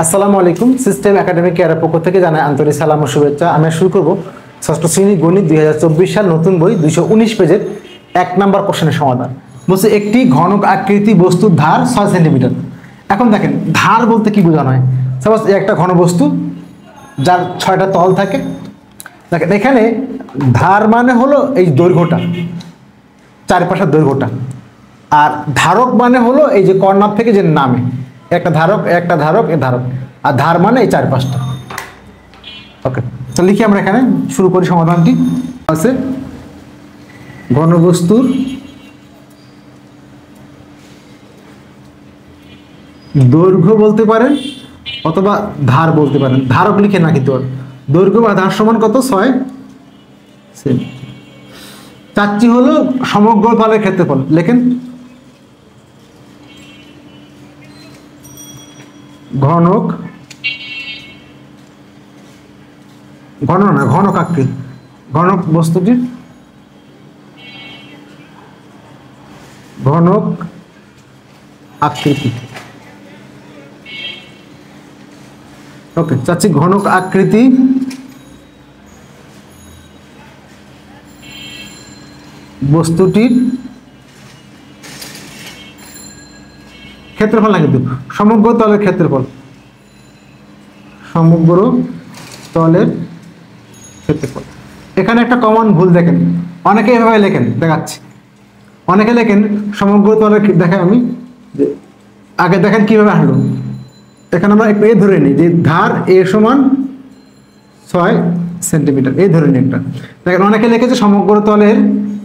আসসালামু আলাইকুম। System academic কেয়ারের পক্ষ থেকে জানাই আন্তরিক সালাম ও শুভেচ্ছা। আমি শুরু করব ষষ্ঠ শ্রেণী গণিত 2024 সাল নতুন বই 219 পেজের 1 নাম্বার কোশ্চেনের সমাধান। বলছে একটি ঘনক আকৃতি বস্তুর ধার 6 সেন্টিমিটার। এখন দেখেন ধার বলতে কি বোঝানো হয়। সাপোজ একটা ঘন বস্তু যার 6টা তল থাকে। দেখেন এখানে ধার মানে হলো এই দৈর্ঘ্যটা, চারপাশের দৈর্ঘ্যটা, আর ধারক মানে হলো এই যে কর্নার থেকে যে নামে একটা ধারক একটা ধারক এ ধারক, আর ধার মানে এই চারপাশটা। ওকে, তো লিখি আমরা এখানে শুরু করি সমাধানটি। আছে ঘনবস্তুর দৈর্ঘ্য বলতে পারেন অথবা ধার বলতে পারেন, ধারক লিখে না কিন্তু দৈর্ঘ্য বা ধার সমান কত 6 সেমি। চারটি হলো সমগ্র তলের ক্ষেত্রফল। লেখেন ঘনক, ঘনক আকৃতি, ঘনক বস্তুটির ঘনক আকৃতি। ওকে, চাচ্ছি ঘনক আকৃতি বস্তুটির ক্ষেত্রফল না কিন্তু সমগ্র তলের ক্ষেত্রফল, সমগ্র তলের ক্ষেত্রফল। এখানে একটা কমন ভুল দেখেন, অনেকে এভাবে লেখেন, দেখাচ্ছি। অনেকে লেখেন সমগ্র তলের, দেখেন আমি আগে দেখেন কিভাবে আসলো। এখানে আমরা একটু এ ধরে নিই যে ধার এ সমান 6 সেন্টিমিটার, এই ধরে নিই একটা। দেখেন অনেকে লিখেছে সমগ্র তলের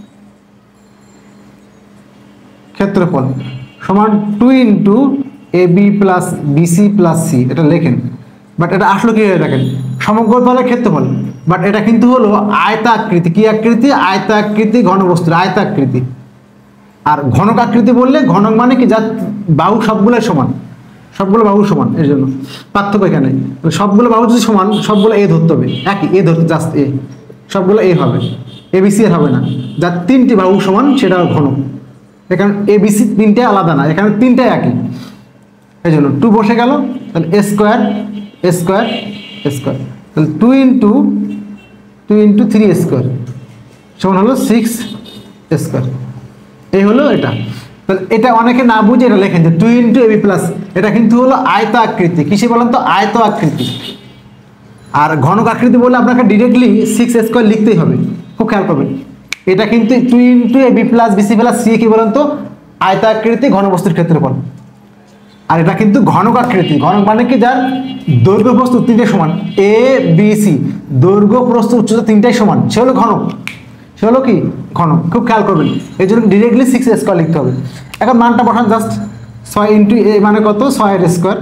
ক্ষেত্রফল সমান 2 into AB plus BC plus C, এটা লেখেন। বাট এটা আসলো কিভাবে দেখেন, সমগ্র তলের ক্ষেত্রফল, বাট এটা কিন্তু হলো আয়তাকৃতি। কি আকৃতি? আয়তাকৃতি ঘনবস্তুর আয়তাকৃতি। আর ঘনক আকৃতি বললে ঘনক মানে কি যার বাহু সবগুলো সমান, সবগুলো বাহু সমান, এর জন্য পার্থক্য এখানে। সবগুলো বাহু যদি সমান, সবগুলো এ ধরতে হবে, একই এ ধরতে, জাস্ট এ, সবগুলো এ হবে, ABC এর হবে না। যার 3টি বাহু সমান সেটা ঘনক। এখানে ABC 3টে আলাদা না, এখানে 3টাই একই, এই জন্য 2 বসে গেল। তাহলে A square A square A square, তাহলে 2 ইন্টু 3 স্কোয়ার সমান হলো 6 স্কোয়ার। এই হলো এটা। তাহলে এটা অনেকে না বুঝে এটা লেখেন যে 2 ইন্টু AB প্লাস, এটা কিন্তু হলো আয়ত আকৃতি। কিসে বলেন তো? আয়ত আকৃতি। আর ঘনক আকৃতি বলে আপনাকে ডিরেক্টলি 6 স্কোয়ার লিখতেই হবে, খুব খেয়াল করবেন। এটা কিন্তু 2 into AB plus BC plus C কি বলেন তো? আয়তাকৃতি ঘনবস্তুর ক্ষেত্রফল। আর এটা কিন্তু ঘনক আকৃতি। ঘনক মানে কি যার দৈর্ঘ্য প্রস্থ 3টে সমান, ABC দৈর্ঘ্য প্রস্থ উচ্চতা 3টাই সমান, সে হলো ঘনক। সে হলো কি? ঘনক। খুব খেয়াল করবেন, এই জন্য ডিরেক্টলি 6 স্কোয়ার লিখতে হবে। এখন মানটা বসান, জাস্ট 6 ইন্টু A মানে কত? 6 এর স্কোয়ার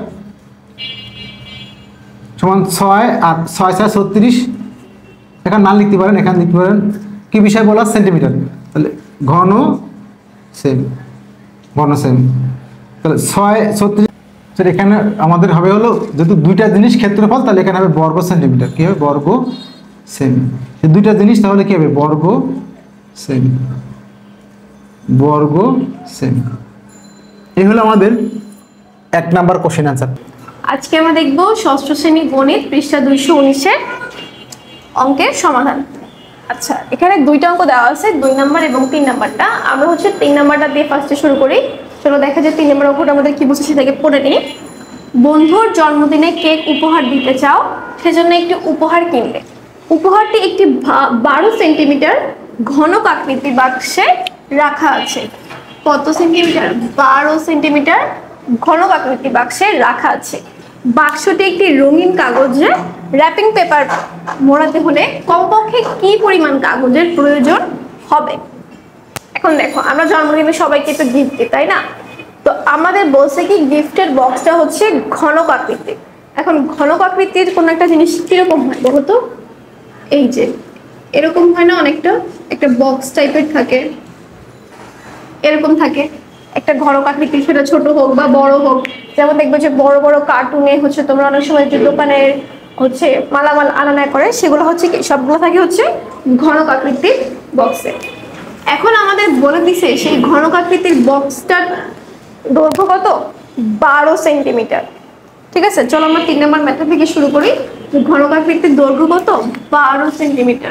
সমান 6 আর 6 6 36। এখানে না লিখতে পারেন, এখানে লিখতে পারেন কি বিষয় বলা? সেন্টিমিটার। তাহলে ঘন সেমি, ঘন সেমি। তাহলে 6 36। এখানে আমাদের হবে হলো যেহেতু দুইটা জিনিস ক্ষেত্রফল, তাহলে এখানে হবে বর্গ সেন্টিমিটার। কি হবে? বর্গ সেমি। এই দুইটা জিনিস তাহলে কি হবে? বর্গ সেমি, বর্গ সেমি। এই হলো আমাদের 1 নাম্বার কোশ্চেন আনসার। আজকে আমরা দেখব ষষ্ঠ শ্রেণী গণিত পৃষ্ঠা 219-এর অঙ্কের সমাধান। আচ্ছা, এখানে 2টা অঙ্ক দেওয়া আছে, 2 নাম্বার এবং 3 নাম্বারটা। আমরা 3 নাম্বারটা দিয়ে ফার্স্টে শুরু করি। চলো দেখা যায় 3 নাম্বার অঙ্কটা আমাদের কি বলছে সেটাকে পড়ে নিই। বন্ধুর জন্মদিনে কেক উপহার দিতে চাও, সেজন্য একটি উপহার কিনলে। উপহারটি একটি 12 সেন্টিমিটার ঘনক আকৃতির বাক্সে রাখা আছে। কত সেন্টিমিটার? 12 সেন্টিমিটার ঘনক আকৃতির বাক্সে রাখা আছে। বাক্সটি একটি রঙিন কাগজে র্যাপিং পেপার মোড়াতে হলে কমপক্ষে কি পরিমাণ কাগজের প্রয়োজন হবে? এখন দেখো, আমরা জন্মদিনে সবাইকে তো গিফট দিই, তাই না? তো আমাদের বলছে কি গিফটের বক্সটা হচ্ছে ঘনক আকৃতির। এখন ঘনক আকৃতির কোন একটা জিনিস কিরকম হয় বলো তো? এই যে এরকম হয় না, অনেকটা একটা বক্স টাইপের থাকে, এরকম থাকে একটা ঘনক আকৃতি, সেটা ছোট হোক বা বড় হোক। যেমন দেখবে যে বড় বড় কার্টুনে হচ্ছে তোমরা অনেক সময় যে দোকানের হচ্ছে মালামাল আনা করে, সেগুলো হচ্ছে কি সবগুলো থাকে হচ্ছে ঘনক আকৃতির বক্সে। এখন আমাদের বলে দিছে সেই ঘনক আকৃতির বক্সটার দৈর্ঘ্য কত? 12 সেন্টিমিটার। ঠিক আছে, চলো আমরা 3 নাম্বার ম্যাথড থেকে শুরু করি। ঘনকাকৃতির দৈর্ঘ্য কত? 12 সেন্টিমিটার।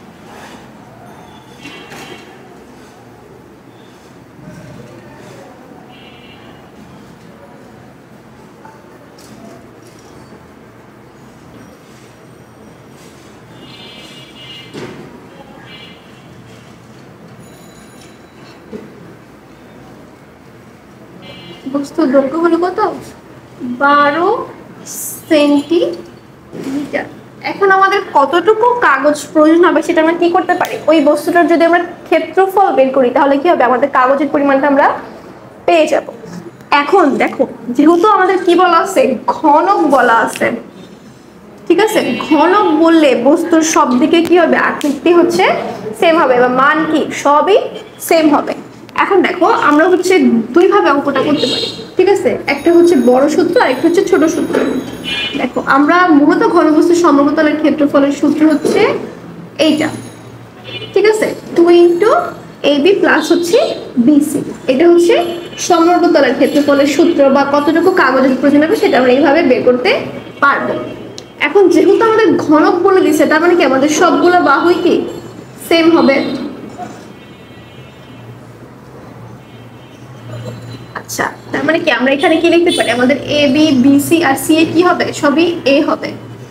বস্তুর দৈর্ঘ্য হলো কত? 12 সেন্টিমিটার। এখন আমাদের কতটুকু কাগজ প্রয়োজন হবে সেটা আমরা কি করতে পারি, ওই বস্তুটার যদি আমরা ক্ষেত্রফল বের করি তাহলে কি হবে, আমাদের কাগজের পরিমাণটা আমরা পেয়ে যাব। এখন দেখো, যেহেতু আমাদের কি বলা আছে, ঘনক বলা আছে, ঠিক আছে, ঘনক বললে বস্তুর সব দিকে কি হবে, আকৃতি হচ্ছে সেম হবে বা মান কি সবই সেম হবে। এখন দেখো, আমরা হচ্ছে দুই ভাবে অঙ্কটা করতে পারি, ঠিক আছে, একটা হচ্ছে বড় সূত্র আর একটা হচ্ছে ছোট সূত্র। দেখো, আমরা মূলত ঘনবস্তুর সমগ্রতলের ক্ষেত্রফলের সূত্র হচ্ছে এইটা, ঠিক আছে, 2 ইন্টু AB প্লাস হচ্ছে BC। এটা হচ্ছে সমগ্রতলের ক্ষেত্রফলের সূত্র, বা কতটুকু কাগজের প্রয়োজন হবে সেটা আমরা এইভাবে বের করতে পারবো। এখন যেহেতু আমাদের ঘনক বলে দিচ্ছে, তার মানে কি আমাদের সবগুলো বাহুই কি সেম হবে। আচ্ছা, তার মানে কি আমরা এখানে কি লিখতে পারি, আমাদের AB BC আর CA কি হবে, সবই A হবে।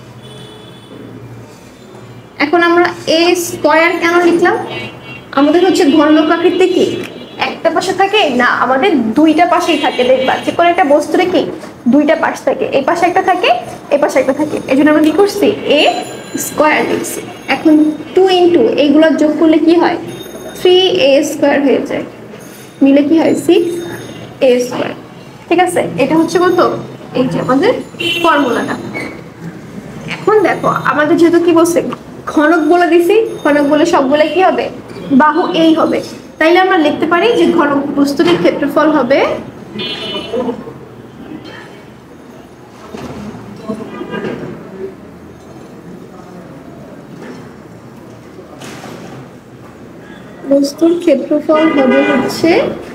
এখন আমরা A স্কয়ার কেন লিখলাম, আমাদের হচ্ছে ঘনক আকৃতি কি একটা পাশে থাকে না, আমাদের দুইটা পাশেই থাকে। দেখবা যে কোনো একটা বস্তুর কি দুইটা পাশ থাকে, এই পাশে একটা থাকে, এই পাশে একটা থাকে, এই জন্য আমরা কি করছি, A স্কয়ার লিখছি। এখন 2 ইন্টু এইগুলো যোগ করলে কি হয়, 3A স্কয়ার হয়ে যায়, মিলে কি হয় 6A স্কয়ার। ঠিক আছে, এটা হচ্ছে কত, এই যে আমাদের ফর্মুলাটা। এখন দেখো, আমাদের যেহেতু কি বলছে, ঘনক বলে দিছি, ঘনক বলে সবগুলো কি হবে, বাহু এই হবে। তাইলে আমরা লিখতে পারি যে ঘনক বস্তুটির ক্ষেত্রফল হবে বস্তুর ক্ষেত্রফল হবে হচ্ছে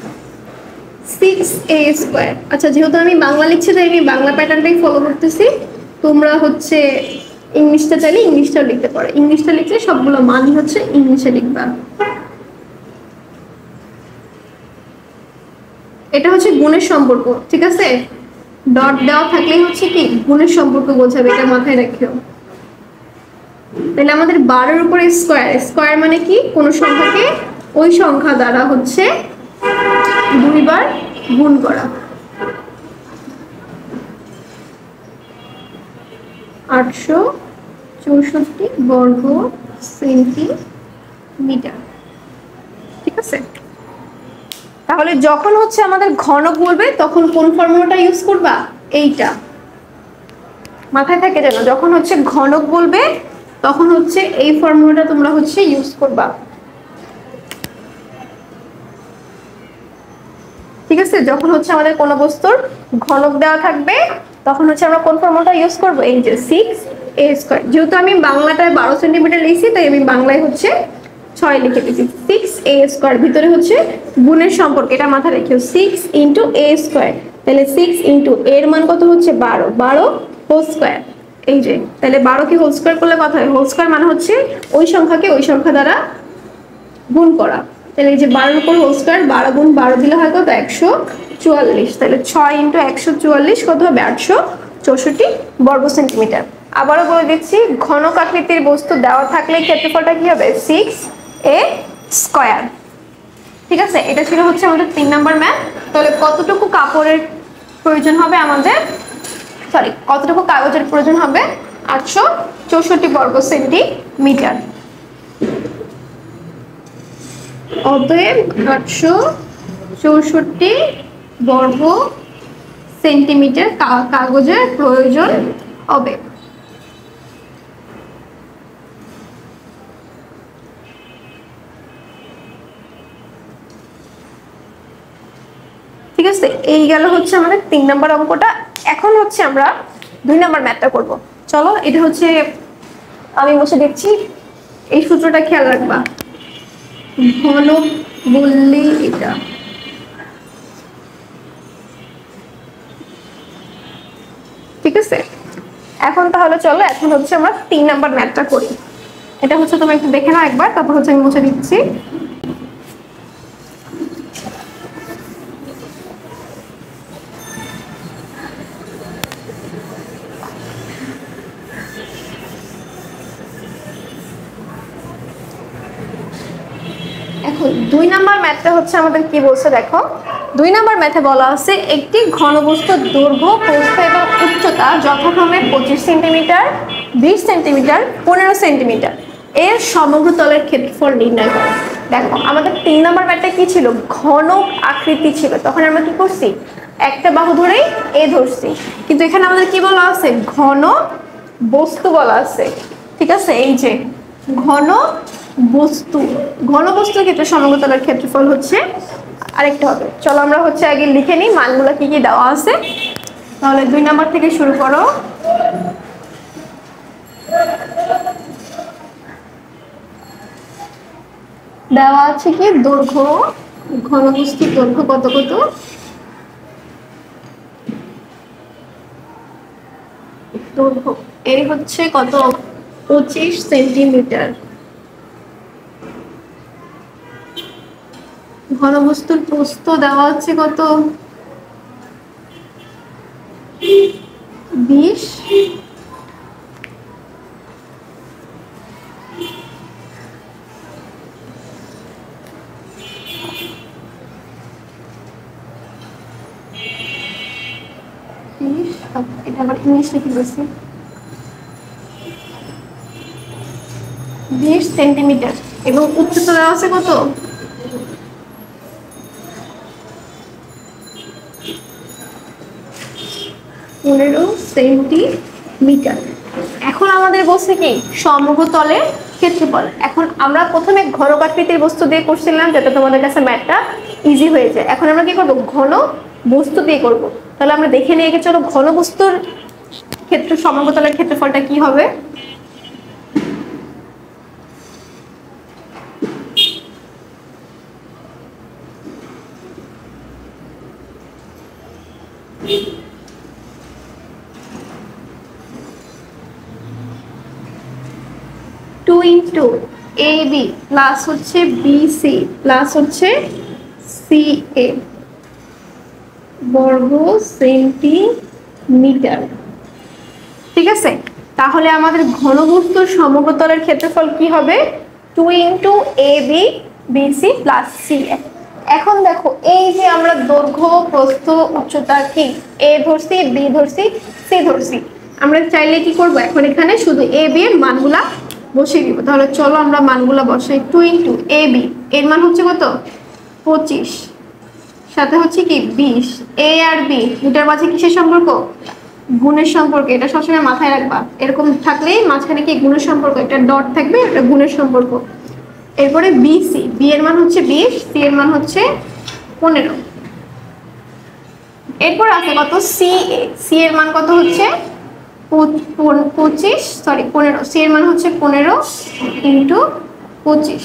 6A স্কয়ার। আচ্ছা, যেহেতু আমি বাংলা লিখছি তাই আমি বাংলা প্যাটার্নটাই ফলো করতেছি। তোমরা হচ্ছে ইংলিশটা চাইলে ইংলিশটাও লিখতে পারো, ইংলিশটা লিখলে সবগুলো মানই হচ্ছে ইংলিশে লিখবা। এটা হচ্ছে গুণের সম্পর্ক, ঠিক আছে, ডট দেওয়া থাকলেই হচ্ছে কি গুণের সম্পর্ক বোঝাবে, এটা মাথায় রাখিও। তাহলে আমাদের 12 উপরে স্কয়ার, স্কয়ার মানে কি কোন সংখ্যাকে ওই সংখ্যা দ্বারা হচ্ছে দুইবার গুণ করা। 864 বর্গ সেন্টিমিটার, ঠিক আছে। তাহলে যখন হচ্ছে আমাদের ঘনক বলবে তখন কোন ফর্মুলাটা ইউজ করবা, এইটা মাথায় থাকে যেন, যখন হচ্ছে ঘনক বলবে তখন হচ্ছে এই ফর্মুলাটা তোমরা হচ্ছে ইউজ করবা, ঠিক আছে। যখন হচ্ছে আমাদের কোনো বস্তুর ঘনক দেওয়া থাকবে তখন হচ্ছে আমরা কোন ফর্মুলাটা ইউজ করব, এই যে 6A স্কয়ার। যেহেতু আমি বাংলাটায় 12 সেন্টিমিটার লিখছি তাই আমি বাংলায় হচ্ছে 6 লিখে দিয়েছি, 6A স্কয়ার। ভিতরে হচ্ছে গুণের সম্পর্ক, এটা মাথায় রেখেও, 6 ইন্টু A স্কয়ার। তাহলে 6 ইন্টু এর মান কত হচ্ছে 12, 12 হোল স্কয়ার। এই যে তাহলে 12 কে হোল স্কয়ার করলে কত হয়, হোল স্কয়ার মানে হচ্ছে ওই সংখ্যাকে ওই সংখ্যা দ্বারা গুণ করা। তাহলে এই যে 12 উপর হোল স্কয়ার, 12 গুণ 12 দিলে হয় কত 144। তাহলে 6 ইন্টু 144 কত হবে 864 বর্গ সেন্টিমিটার। আবারও বলে দিচ্ছি, ঘনক আকৃতির বস্তু দেওয়া থাকলে ক্ষেত্রফলটা কি হবে 6A স্কয়ার, ঠিক আছে। এটা ছিল হচ্ছে আমাদের 3 নাম্বার ম্যাথ। তাহলে কতটুকু কাপড়ের প্রয়োজন হবে আমাদের, সরি কতটুকু কাগজের প্রয়োজন হবে, 864 বর্গ সেন্টিমিটার। অতএব 864 বর্গ সেন্টিমিটার কাগজের প্রয়োজন হবে। ঠিক আছে, এই গেল হচ্ছে আমাদের 3 নাম্বার অঙ্কটা। এখন হচ্ছে আমরা 2 নাম্বার ম্যাথটা করব। চলো, এটা হচ্ছে আমি বসে দেখছি, এই সূত্রটা খেয়াল রাখবা, ঘনক বললে এটা, ঠিক ঠিক আছে, এখন তাহলে চলো এখন হচ্ছে আমরা 3 নাম্বার ম্যাথটা করি। এটা হচ্ছে তুমি একটু দেখে নাও একবার, তারপর হচ্ছে আমি মুছে দিচ্ছি। এখন 2 নাম্বার ম্যাথটা হচ্ছে আমাদের কি বলছে দেখো। 2 নাম্বার ম্যাথে বলা আছে একটি ঘনবস্তুর দৈর্ঘ্য, প্রস্থ এবং উচ্চতা যথাক্রমে 25 সেন্টিমিটার, 20 সেন্টিমিটার, 15 সেন্টিমিটার এর সমগ্র তলের ক্ষেত্রফল নির্ণয় করো। দেখো আমাদের 3 নাম্বার ম্যাথটা কি ছিল, ঘন আকৃতি ছিল, তখন আমরা কি করছি একটা বাহু ধরেই এ ধরছি, কিন্তু এখানে আমাদের কি বলা আছে, ঘন বস্তু বলা আছে। ঠিক আছে, এই যে ঘন বস্তু, ঘন বস্তুর ক্ষেত্রে সমগ্র তলের ক্ষেত্রফল হচ্ছে আরেকটা হবে। চলো আমরা হচ্ছে আগে লিখে নিই মানগুলো কি কি দেওয়া আছে। তাহলে 2 নাম্বার থেকে শুরু করো। দেওয়া আছে কি দৈর্ঘ্য, ঘনবস্তুর দৈর্ঘ্য কত কত, দৈর্ঘ্য এর হচ্ছে কত 25 সেন্টিমিটার, ঘনবস্তুর প্রস্থ দেওয়া আছে কত 20, এটা আবার ইংলিশ লিখে দিয়েছি 20 সেন্টিমিটার, এবং উচ্চতা দেওয়া আছে কত 15 সেন্টিমিটার। এখন আমাদের বলছে কি সমগ্র তলের ক্ষেত্রফল। এখন আমরা প্রথমে ঘনকাকৃতির বস্তু দিয়ে করছিলাম যাতে তোমাদের কাছে ম্যাথটা ইজি হয়ে যায়। এখন আমরা কি করব, ঘন বস্তু দিয়ে করব। তাহলে আমরা দেখে নিয়ে গিয়ে চলো ঘন বস্তুর ক্ষেত্রে সমগ্র তলের ক্ষেত্রফলটা কি হবে। Two into A B plus হচ্ছে বিসি প্লাস হচ্ছে সি এ বর্গ সেন্টিমিটার। ঠিক আছে, তাহলে আমাদের ঘনবস্তুর সমগ্র তলের ক্ষেত্রফল কি হবে 2 into A B BC plus C A. এখন দেখো এই যে আমরা দৈর্ঘ্য, প্রস্থ, উচ্চতা কি এ ধরছি, বি ধরছি, সি ধরছি, আমরা চাইলে কি করব এখন এখানে শুধু এ বি এর মানগুলা বসিয়ে দিব। তাহলে চলো আমরা মানগুলা বসাই। 2 ইন্টু এ বি এর মান হচ্ছে কত 25, সাথে হচ্ছে কি 20, এ আর বি দুটার মাঝে কিসের সম্পর্ক, গুণের সম্পর্ক। এটা সবসময় মাথায় রাখবা, এরকম থাকলেই মাঝখানে কি গুণের সম্পর্ক, একটা ডট থাকবে, একটা গুণের সম্পর্ক। এরপরে বিসি, বি এর মান হচ্ছে 20, সি এর মান হচ্ছে 15। এরপর আছে কত সি এ, সি এর মান কত হচ্ছে 15, সি এর মান হচ্ছে 15 ইন্টু 25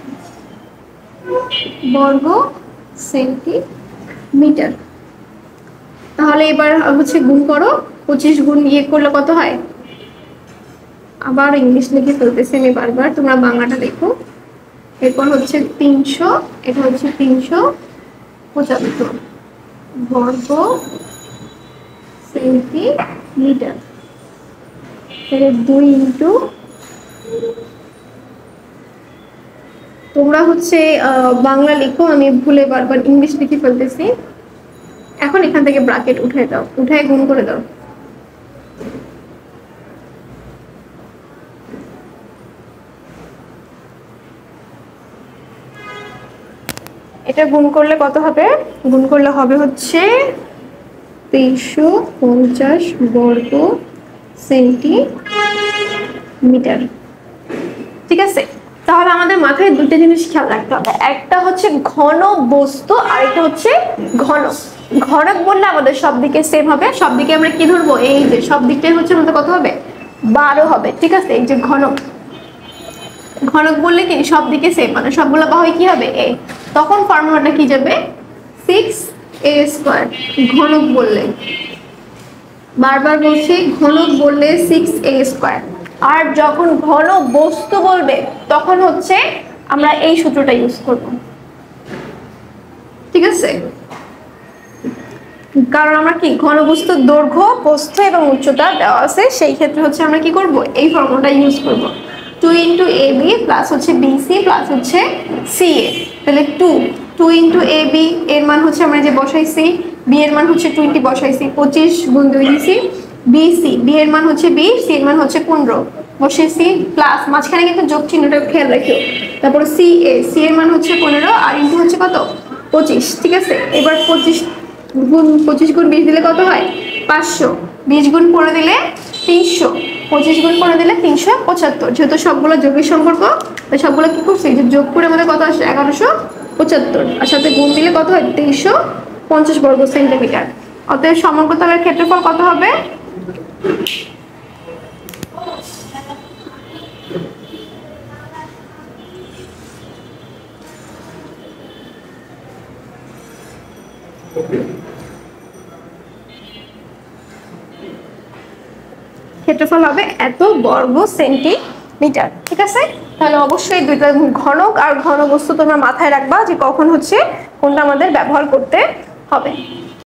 বর্গ সেন্টিমিটার। তাহলে এবার হচ্ছে গুণ করো, 25 গুণ ইয়ে করলে কত হয়, আবার ইংলিশ লিখে ফেলতেছি আমি বারবার, তোমরা বাংলাটা দেখো। এরপর হচ্ছে 300, এটা হচ্ছে 375 বর্গ সেন্টিমিটার। 2 ইন্টু, তোমরা হচ্ছে বাংলা লিখো, আমি ভুলে বারবার ইংলিশ লিখে ফেলতেছি। এখন এখান থেকে ব্র্যাকেট উঠাই দাও, উঠায় গুণ করে দাও। এটা গুণ করলে কত হবে, গুণ করলে হবে হচ্ছে 350 বর্গ সেন্টিমিটার। ঠিক আছে, তাহলে আমাদের মাথায় দুটো জিনিস খেয়াল রাখতে হবে, একটা হচ্ছে ঘন বস্তু আর একটা হচ্ছে ঘনক। ঘনক বললে আমাদের সব দিকে সেম হবে, সব দিকে আমরা কি ধরবো, এই যে সব দিকটাই হচ্ছে আমাদের কত হবে 12 হবে। ঠিক আছে, এই যে ঘনক, ঘনক বললে কি সব দিকে সেম, মানে সবগুলো বাহুই কি হবে এ, তখন ফর্মুলাটা কি যাবে 6a²। ঘনক বললে বারবার বলছি ঘনক বললে 6a², আর যখন ঘন বস্তু বলবে তখন হচ্ছে আমরা এই সূত্রটা ইউজ করব, ঠিক আছে? কারণ আমরা কি ঘনবস্তুর দৈর্ঘ্য, প্রস্থ এবং উচ্চতা দেওয়া আছে, সেই ক্ষেত্রে হচ্ছে আমরা কি করব, এই ফর্মুলাটা ইউজ করব। 2 × AB প্লাস হচ্ছে BC প্লাস হচ্ছে CA, তাহলে 2 × AB এর মান হচ্ছে আমরা যে বসাইছি, B এর মান হচ্ছে 20 বসাইছি, 25 × 2 দিছি, BC B এর মান হচ্ছে 20, C এর মান হচ্ছে 15 বসাইছি, প্লাস মাঝখানে কিন্তু যোগ চিহ্নটা খেয়াল রাখিও, তারপর CA C এর মান হচ্ছে 15 আর ইনটু হচ্ছে কত 25, ঠিক আছে? এবার 25 × 20 দিলে কত হয় 500, 20 × 15 দিলে 300, 25 × 15 দিলে 375, যেহেতু সবগুলো যোগের সম্পর্ক তাই সবগুলো কি করছি যে যোগ করে আমাদের কত আসে 1175, আর সাথে গুণ দিলে কত হয় 2350 বর্গ সেন্টিমিটার। অতএব সমগ্র তলের ক্ষেত্রফল কত হবে, ক্ষেত্রফল হবে এত বর্গ সেন্টিমিটার, ঠিক আছে? তাহলে অবশ্যই দুইটা ঘনক আর ঘনবস্তু তোমরা মাথায় রাখবা যে কখন হচ্ছে কোনটা আমাদের ব্যবহার করতে হবে।